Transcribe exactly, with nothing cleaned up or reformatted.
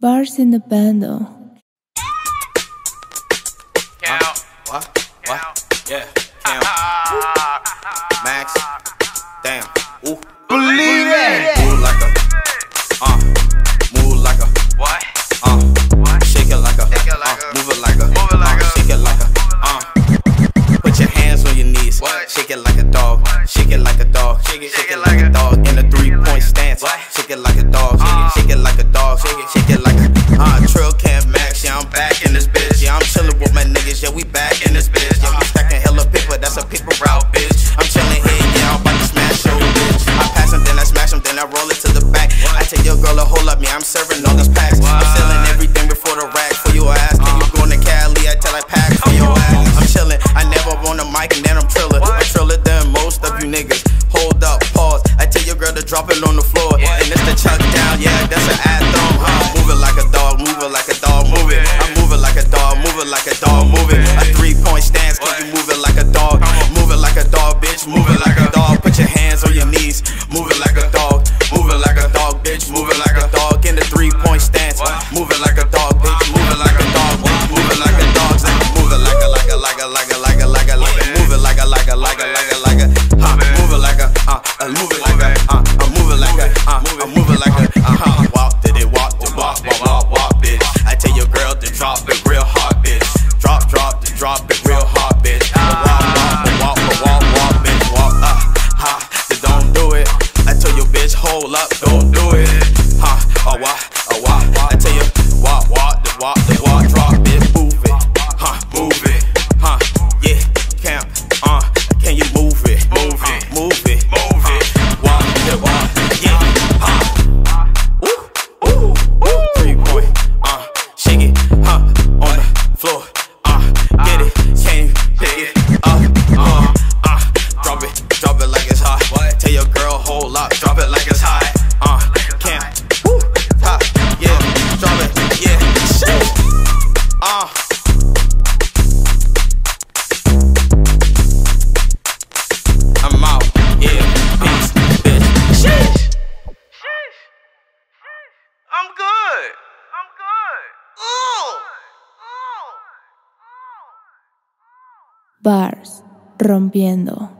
Barz in the Bando. Uh, what? What? Yeah. Cam. Max. Damn. Ooh. Believe it. Move like a. Uh. Move like a. What? Uh. What? Shake it like a. Shake it like uh, a. Move it like a. Move it like uh, a. Shake it like a. Uh. Put your hands on your knees. What? Shake it like a dog. What? Shake it like a dog. Shake it. Shake it like a dog. In a three-point stance. What? Shake it like a dog. Shake it. Shake it like a dog. Shake it. Shake it like a. Uh. Trillcamp Max. Yeah, I'm back in this bitch. Yeah, I'm chillin' with my niggas. Yeah, we back in this bitch. Yeah, we stacking hella paper. That's a paper route, bitch. I'm chillin' here. Yeah, I'm about to smash your bitch. I pass them, then I smash them, then I roll it to the back. I tell your girl to hold up me. I'm serving all these packs. I'm selling everything before the rack for your ass. Then you going to Cali? I tell I pack for your ass. I'm chillin'. I never on the mic and then I'm trillin'. I'm trillin' than most of you niggas. Hold up, pause. I tell your girl to drop it on the floor. And it's the chuck down. Yeah, that's an anthem. Huh? Move it like a dog. Move it like a dog. Move it. I'm moving like a dog. Move it like a dog. Move it. A three-point stance. Cause you move it like a dog. Move it like a dog, bitch. Move it like a dog. Put your hands on your knees. Move it like a dog. Move it like a dog, bitch. Move it like a dog. In the three-point stance. Move it like a dog, bitch. Move it like a dog, bitch. Move it like a dog. Move it like a like a like a like a like a like a like a. Move it like a like a like a like a like a. Huh? Move it like a uh. Move it like a uh. Move it like a uh. Move it like a uh. Huh? Walk did it walk did walk walk walk walk, bitch. I tell your girl to drop it real hard, bitch. Drop drop to drop it real hard, bitch. Walk walk walk walk walk bitch. Walk uh. Ha. Don't do it. I tell your bitch hold up. Don't do it. Huh? Oh wah oh wah. I tell you walk walk the walk the walk drop it. Move it. Huh? Move it. Huh? Yeah. Camp. Uh. Can you move it? Move it. Move it. Move it. Walk the walk. Yeah. Huh? Ooh. Ooh. Ooh. Three point. Uh. Shake it. Huh? On the floor. Uh. Get it. Can you pick it up? Uh. Uh. Drop it. Drop it like it's hot. Tell your girl hold up. Drop it like it's hot. Uh. Camp. Woo. Top. Yeah. Drop it. Yeah. Shake. Uh. I'm out, yeah, peace, bitch. Sheesh. Sheesh. I'm good. I'm good. Ooh. Barz, rompiendo.